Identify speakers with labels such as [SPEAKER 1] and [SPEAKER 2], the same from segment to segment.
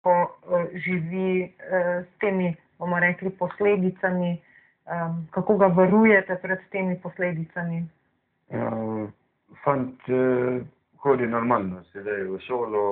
[SPEAKER 1] ko živi s temi, bomo rekli, posledicami, kako ga varujete pred temi posledicami?
[SPEAKER 2] Fant hodi normalno, sedaj v šolo,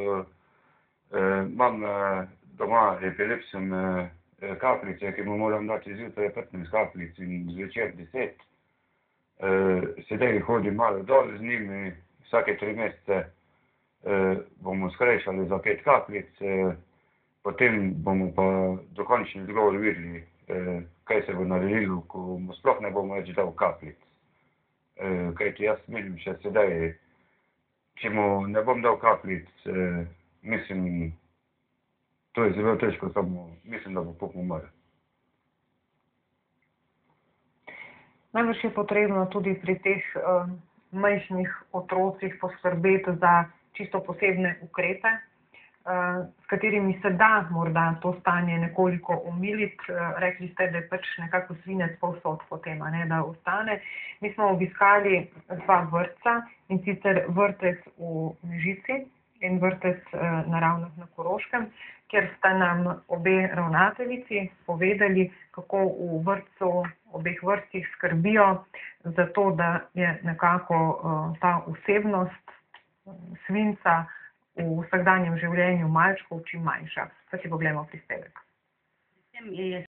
[SPEAKER 2] imam doma epilepsijem kapljice, ki mu moram dati zjutraj 15 kapljic in zvečer 10. Sedaj hodim malo dol z njimi, vsake 3 mesece bomo skrajšali za 5 kapljic, potem bomo pa dokončni odgovor videli, kaj se bo naredilo, ko mu sploh ne bomo več dal kapljic. Kajti jaz menim še sedaj, če mu ne bom dal kapljic, mislim, to je zelo težko, samo mislim, da bo pol umrl.
[SPEAKER 1] Najbrž je potrebno tudi pri teh majhnih otrocih poskrbeti za čisto posebne ukrepe, s katerimi se da morda to stanje nekoliko omiliti. Rekli ste, da je pač nekako svinec povsod potem, da ostane. Mi smo obiskali 2 vrtca, in sicer vrtec v Mežici in vrtec na Ravnah na Koroškem, kjer sta nam obe ravnateljici povedali, kako v vrtcu, obeh vrtcih skrbijo za to, da je nekako ta vsebnost svinca v vsakdanjem življenju malčkov čim manjša. Pa si poglejmo prispevek.